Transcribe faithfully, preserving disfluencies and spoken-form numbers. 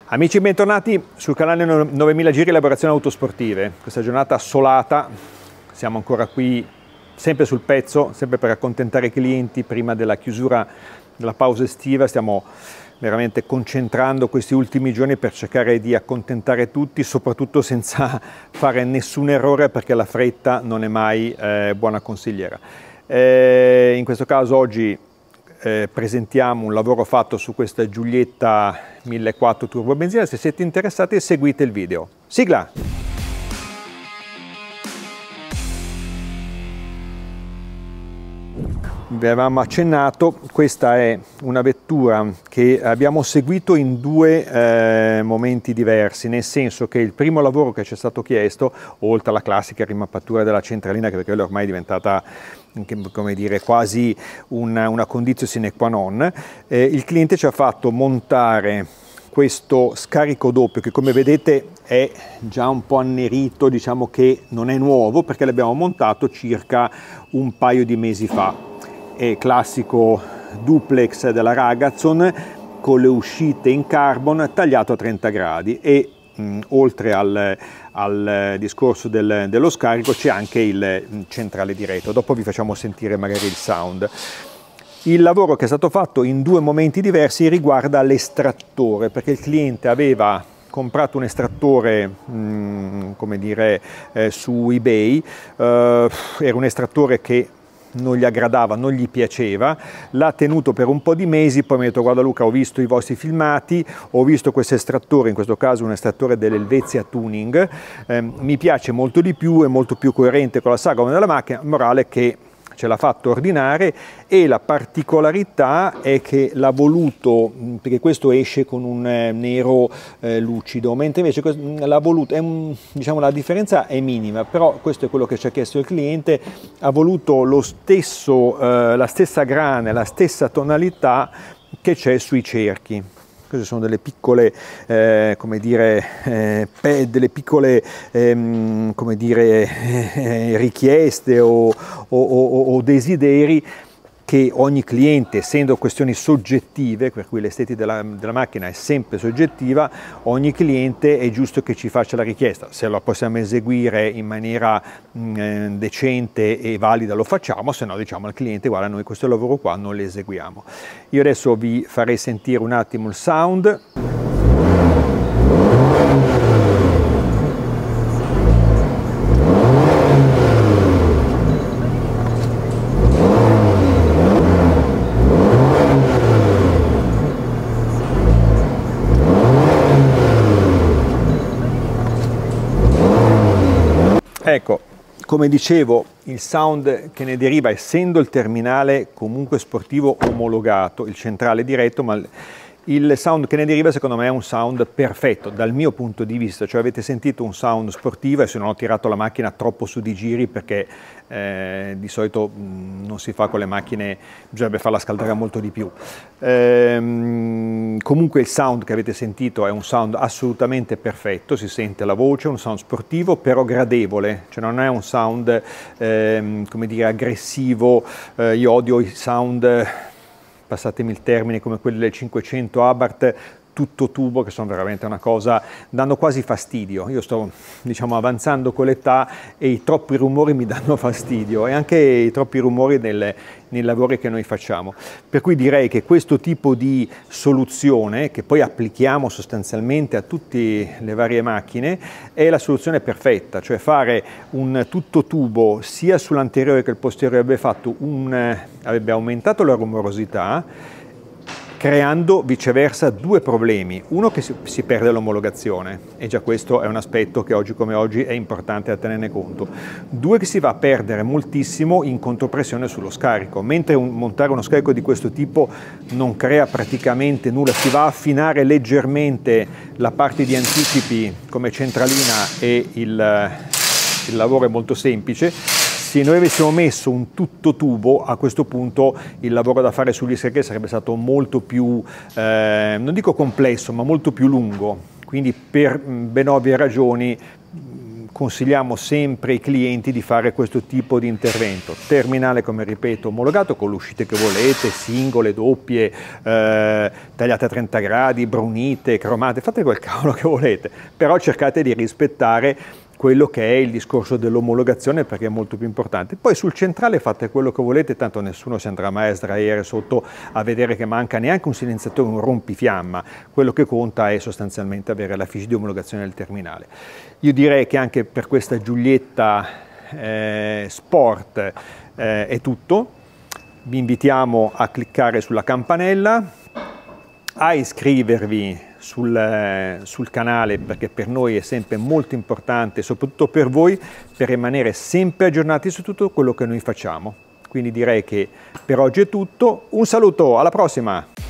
Amici, bentornati sul canale novemila Giri Elaborazioni Autosportive. Questa giornata assolata, siamo ancora qui sempre sul pezzo, sempre per accontentare i clienti prima della chiusura della pausa estiva. Stiamo veramente concentrando questi ultimi giorni per cercare di accontentare tutti, soprattutto senza fare nessun errore, perché la fretta non è mai eh, buona consigliera. Eh, in questo caso oggi Eh, presentiamo un lavoro fatto su questa Giulietta millequattrocento turbo benzina. Se siete interessati, seguite il video. Sigla! Vi avevamo accennato, questa è una vettura che abbiamo seguito in due eh, momenti diversi, nel senso che il primo lavoro che ci è stato chiesto, oltre alla classica rimappatura della centralina, che per quello ormai è diventata, come dire, quasi una, una condizione sine qua non, eh, il cliente ci ha fatto montare questo scarico doppio che, come vedete, è già un po' annerito, diciamo che non è nuovo perché l'abbiamo montato circa un paio di mesi fa. È classico duplex della Ragazon con le uscite in carbon, tagliato a trenta gradi, e mh, oltre al, al discorso del, dello scarico c'è anche il centrale diretto. Dopo vi facciamo sentire magari il sound. Il lavoro che è stato fatto in due momenti diversi riguarda l'estrattore, perché il cliente aveva comprato un estrattore, mh, come dire, eh, su eBay. Eh, era un estrattore che non gli aggradava, non gli piaceva, l'ha tenuto per un po' di mesi, poi mi ha detto: guarda Luca, ho visto i vostri filmati, ho visto questo estrattore, in questo caso un estrattore dell'Helvetia Tuning, eh, mi piace molto di più, è molto più coerente con la sagoma della macchina, morale che ce l'ha fatto ordinare. E la particolarità è che l'ha voluto, perché questo esce con un nero eh, lucido, mentre invece l'ha voluto, è un, diciamo, la differenza è minima, però questo è quello che ci ha chiesto il cliente. Ha voluto lo stesso, eh, la stessa grana, la stessa tonalità che c'è sui cerchi. Queste sono delle piccole, eh, come dire, eh, pe, delle piccole, ehm, come dire, eh, richieste o, o, o, o desideri che ogni cliente, essendo questioni soggettive, per cui l'estetica della, della macchina è sempre soggettiva, ogni cliente è giusto che ci faccia la richiesta. Se la possiamo eseguire in maniera mh, decente e valida lo facciamo, se no diciamo al cliente: guarda, noi questo lavoro qua non lo eseguiamo. Io adesso vi farei sentire un attimo il sound. Ecco, come dicevo, il sound che ne deriva, essendo il terminale comunque sportivo omologato, il centrale diretto, ma il sound che ne deriva secondo me è un sound perfetto dal mio punto di vista. Cioè, avete sentito un sound sportivo, e se non ho tirato la macchina troppo su di giri, perché eh, di solito mh, non si fa con le macchine, bisognerebbe farla scaldare molto di più. Ehm, comunque il sound che avete sentito è un sound assolutamente perfetto, si sente la voce, un sound sportivo però gradevole, cioè non è un sound ehm, come dire, aggressivo. Eh, io odio i sound, passatemi il termine, come quelli del cinquecento Abarth tutto tubo, che sono veramente una cosa, danno quasi fastidio. Io sto, diciamo, avanzando con l'età e i troppi rumori mi danno fastidio, e anche i troppi rumori nel, nei lavori che noi facciamo. Per cui direi che questo tipo di soluzione, che poi applichiamo sostanzialmente a tutte le varie macchine, è la soluzione perfetta. Cioè fare un tutto tubo sia sull'anteriore che il posteriore avrebbe fatto un, avrebbe aumentato la rumorosità, creando viceversa due problemi: uno, che si, si perde l'omologazione, e già questo è un aspetto che oggi come oggi è importante a tenerne conto; due, che si va a perdere moltissimo in contropressione sullo scarico, mentre un, montare uno scarico di questo tipo non crea praticamente nulla. Si va a affinare leggermente la parte di anticipi come centralina, e il, il lavoro è molto semplice. Se noi avessimo messo un tutto tubo, a questo punto il lavoro da fare sugli scarichi sarebbe stato molto più, eh, non dico complesso, ma molto più lungo. Quindi, per ben ovvie ragioni, consigliamo sempre ai clienti di fare questo tipo di intervento. Terminale, come ripeto, omologato con le uscite che volete, singole, doppie, eh, tagliate a trenta gradi, brunite, cromate, fate quel cavolo che volete, però cercate di rispettare quello che è il discorso dell'omologazione, perché è molto più importante. Poi sul centrale fate quello che volete, tanto nessuno si andrà mai a sdraiare sotto a vedere che manca neanche un silenziatore, un rompifiamma. Quello che conta è sostanzialmente avere la fiche di omologazione del terminale. Io direi che anche per questa Giulietta eh, Sport eh, è tutto. Vi invitiamo a cliccare sulla campanella, a iscrivervi sul, sul canale, perché per noi è sempre molto importante, soprattutto per voi, per rimanere sempre aggiornati su tutto quello che noi facciamo. Quindi direi che per oggi è tutto. Un saluto, alla prossima!